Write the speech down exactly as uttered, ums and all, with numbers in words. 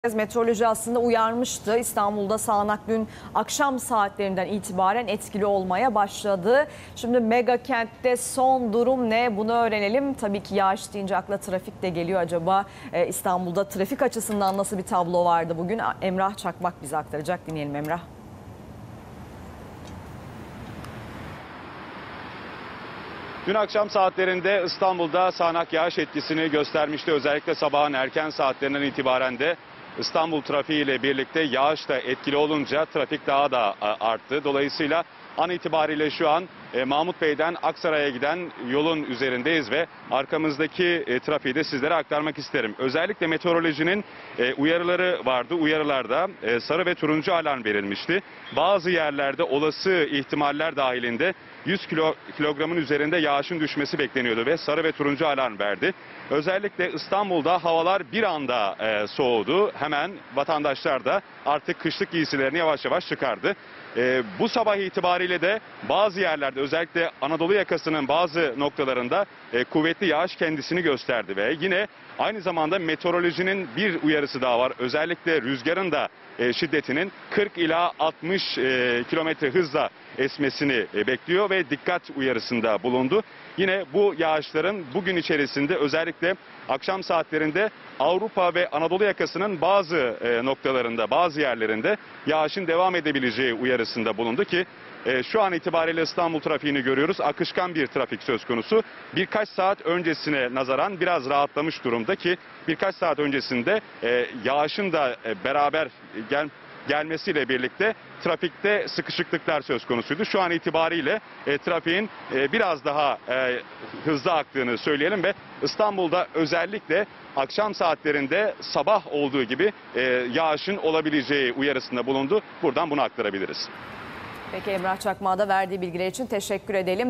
Meteoroloji aslında uyarmıştı. İstanbul'da sağanak dün akşam saatlerinden itibaren etkili olmaya başladı. Şimdi mega kentte son durum ne? Bunu öğrenelim. Tabii ki yağış deyince akla trafik de geliyor. Acaba e, İstanbul'da trafik açısından nasıl bir tablo vardı bugün? Emrah Çakmak bize aktaracak. Dinleyelim Emrah. Dün akşam saatlerinde İstanbul'da sağanak yağış etkisini göstermişti. Özellikle sabahın erken saatlerinden itibaren de İstanbul trafiği ile birlikte yağış da etkili olunca trafik daha da arttı. Dolayısıyla an itibariyle şu an e, Mahmut Bey'den Aksaray'a giden yolun üzerindeyiz ve arkamızdaki e, trafiği de sizlere aktarmak isterim. Özellikle meteorolojinin e, uyarıları vardı. Uyarılarda e, sarı ve turuncu alarm verilmişti. Bazı yerlerde olası ihtimaller dahilinde yüz kilo, kilogramın üzerinde yağışın düşmesi bekleniyordu ve sarı ve turuncu alarm verdi. Özellikle İstanbul'da havalar bir anda e, soğudu. Hemen vatandaşlar da artık kışlık giysilerini yavaş yavaş çıkardı. E, bu sabah itibariyle de bazı yerlerde özellikle Anadolu yakasının bazı noktalarında e, kuvvetli yağış kendisini gösterdi ve yine aynı zamanda meteorolojinin bir uyarısı daha var. Özellikle rüzgarın da e, şiddetinin kırk ila altmış e, kilometre hızla esmesini e, bekliyor ve dikkat uyarısında bulundu. Yine bu yağışların bugün içerisinde özellikle akşam saatlerinde Avrupa ve Anadolu yakasının bazı e, noktalarında, bazı yerlerinde yağışın devam edebileceği uyarısında bulundu ki e, şu an itibariyle İstanbul trafiğini görüyoruz. Akışkan bir trafik söz konusu. Birkaç saat öncesine nazaran biraz rahatlamış durumda ki birkaç saat öncesinde e, yağışın da e, beraber gel gelmesiyle birlikte trafikte sıkışıklıklar söz konusuydu. Şu an itibariyle e, trafiğin e, biraz daha e, hızlı aktığını söyleyelim ve İstanbul'da özellikle akşam saatlerinde sabah olduğu gibi e, yağışın olabileceği uyarısında bulundu. Buradan bunu aktarabiliriz. Peki Emrah Çakmak'a da verdiği bilgiler için teşekkür edelim.